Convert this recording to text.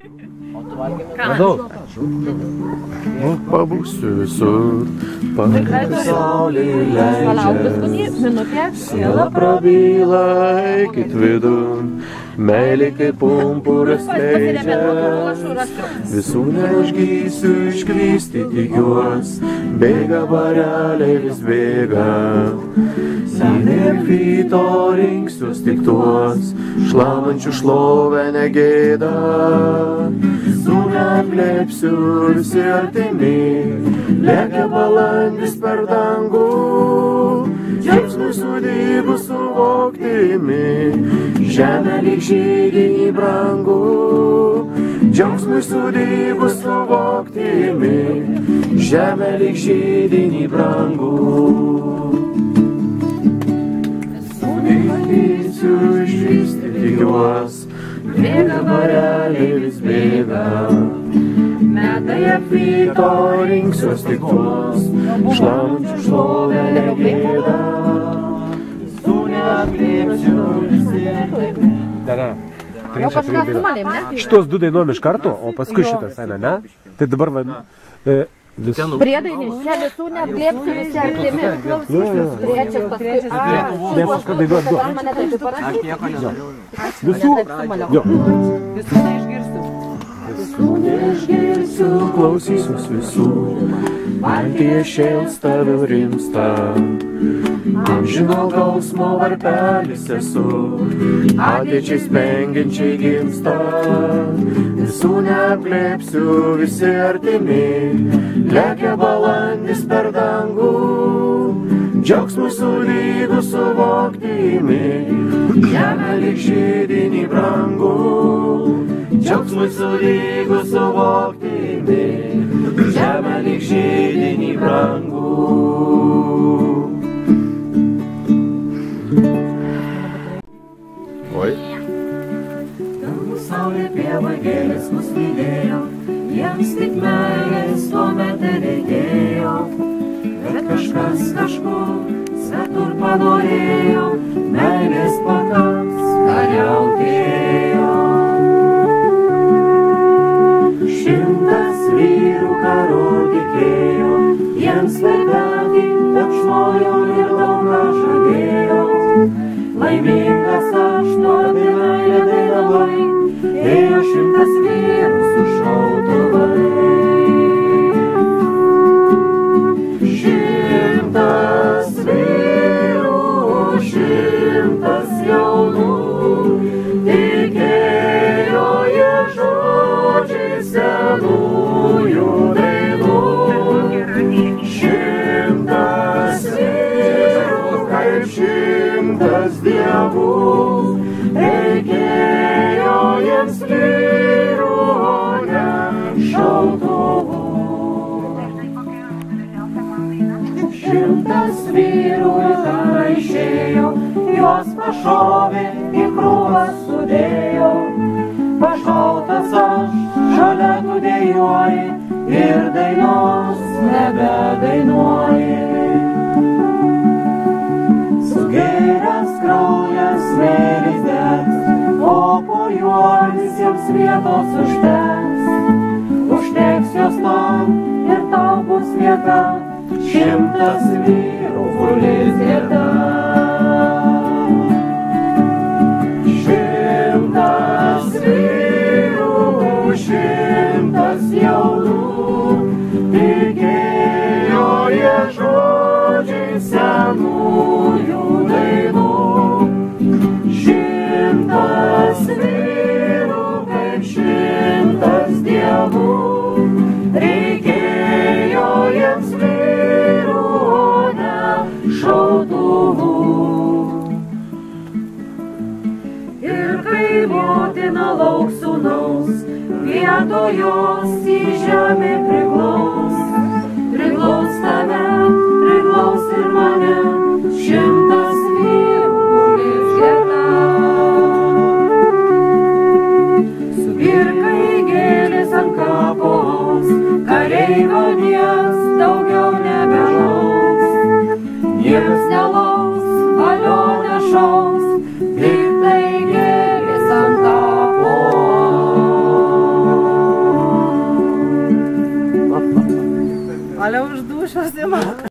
Radau. Pabūsiu visur, pamatyti saulė leidžia. Siela prabyla, eikit vidun, meilė kaip pumpuras leidžia. Visų neužgysiu, išklysti tikiuos, bėga bareliai vis bėga. Nerfito rinksiuos tik tuos, šlamančių šlovę negėda. Neapglėpsiu visi artimi, lekia balandis per dangų, džiaugsmui sudygų suvoktimi, žemė lyg žydinį brangų, džiaugsmui sudygų suvoktimi, žemė lyg žydinį brangų. Neįvysiu išvysti tikiuos, bėga bareliai vis bėga. Metai apvyto rinksiuos tik tuos, šlamančių šlovę negėda. Su neapglėpsiu visi. Šitos du dainuom iš karto, o paskui šitas eina, ne? Tai dabar va... Priedainis, čia visų neapglėpsiu visi artimi. Klausysius, priečias paskui. Nepaskui dainuot du. Mane taip parašyti. Visų? Jo. Visų neišgirsiu. Visų neišgirsiu, klausysius visų, mantija šėlsta vėl rimsta. Amžino gausmo varpelis esu, ateičiai spengiančiai gimsta. Visų neapglėpsiu, visi artimi, lekia balandis per dangų, džiaugsmui sulygų suvoktimi, žemė lyg žydinį brangų, džiaugsmui sulygų suvoktimi, žemė lyg žydinį brangų. Oi. Dangų saulė pieva gėlės mus lydėjo, jiems tik meilės tuomet reikėjo. Bet kažkas kažkur svetur panorėjo, meilės pakaks, kariauti ėjo. 100 vyrų karu tikėjo, jiems vertėti tapšnojo ir daug ką žadėjo. Laimingas aš nuodė meilę dainavai, ėjo 100 vyrų su šautuvai. 100 vyrų, 100 jaunų, tikėjo jie žodžiai senųjų dainų. 100 vyrų, kaip 100 dievų, reikėjo jiems vyrų, o ne šautuvų. 100 vyrų į karą išėjo, juos pašovė, į krūvą sudėjo. Pašautas aš, šalia tu dejuoji, ir dainos nebedainuoji. Sugėręs kraujas smėlis degs, o po juo visiems vietos užteks. Užteks jos tam ir tau bus vieta, 100 vyrų gulės greta. 100 vyrų, 100 jaunų, tikėjo jie žodžiai senųjų dainų. 100 vyrų, kaip 100 dievų, reikėjo jiems vyrų, o ne šautuvų. Ir kai motina lauks sūnaus, vietoj jos į žemę priglaus. Priglaus tave, priglaus ir mane, 100 vyrų gulės greta. Ir kai gėlės ant kapos, kareivio nieks daugiau nebelaus. Nieks nelaus, valio nešaus, tik tai gėlės ant kapos. Ale už dušos įmaka.